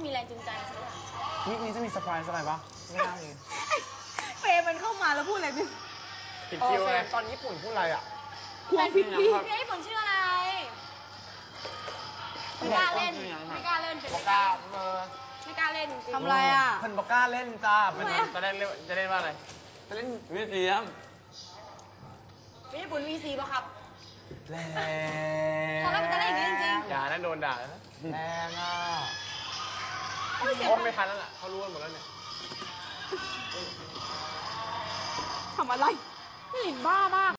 มีแรงจูงใจสักอย่างนี่จะมีเซอร์ไพรส์อะไรปะไม่น่ามีเฟย์มันเข้ามาแล้วพูดอะไรดิผิดคิวไงตอนญี่ปุ่นพูดอะไรอ่ะควงผิดที่พี่ญี่ปุ่นชื่ออะไรไม่กล้าเล่นไม่กล้าเล่นเป็นบอกกล้าไม่กล้าเล่นจริงทำอะไรอ่ะเพิ่นบอกกล้าเล่นจ้าเป็นจะเล่นว่าอะไรจะเล่นวิเทียมพี่ญี่ปุ่นมีซีป่ะครับแรงตอนแรกมันจะเล่นอย่างนี้จริงอย่านะโดนด่านะแรงอ่ะๆโอ้ยเสียงโอ้ไม่ทันแล้วล่ะเขารู้กันหมดแล้วเนี่ยทำอะไรพี่หลินบ้ามาก